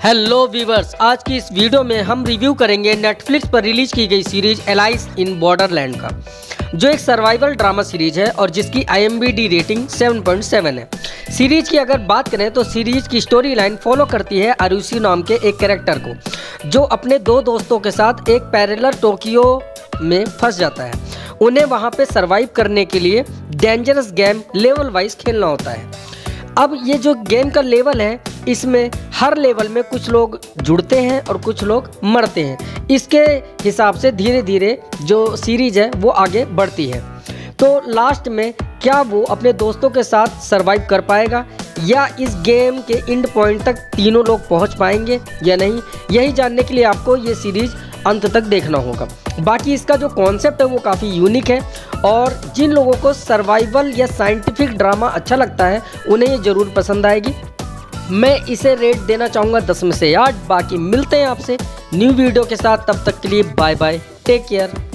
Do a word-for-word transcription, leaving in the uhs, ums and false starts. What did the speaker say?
Hello viewers, आज की इस वीडियो में हम रिव्यू करेंगे नेटफ्लिक्स पर रिलीज की गई सीरीज एलाइस इन बॉर्डरलैंड का, जो एक सर्वाइवल ड्रामा सीरीज है और जिसकी I M D B rating seven point seven है। सीरीज की अगर बात करें तो सीरीज की स्टोरी लाइन फॉलो करती है अरुषि नाम के एक कैरेक्टर को, जो अपने दो दोस्तों के साथ एक पैरेलल टोक्यो में फंस जाता है। उन्हें वहां पे सरवाइव करने के लिए डेंजरस गेम लेवल वाइज खेलना होता है। अब ये जो गेम का लेवल है, इसमें हर लेवल में कुछ लोग जुड़ते हैं और कुछ लोग मरते हैं। इसके हिसाब से धीरे धीरे जो सीरीज है वो आगे बढ़ती है। तो लास्ट में क्या वो अपने दोस्तों के साथ सरवाइव कर पाएगा या इस गेम के एंड पॉइंट तक तीनों लोग पहुंच पाएंगे या नहीं, यही जानने के लिए आपको ये सीरीज अंत तक देखना होगा। बाकी इसका जो कॉन्सेप्ट है वो काफ़ी यूनिक है और जिन लोगों को सर्वाइवल या साइंटिफिक ड्रामा अच्छा लगता है उन्हें ये ज़रूर पसंद आएगी। मैं इसे रेट देना चाहूँगा दस में से आठ। बाकी मिलते हैं आपसे न्यू वीडियो के साथ, तब तक के लिए बाय बाय, टेक केयर।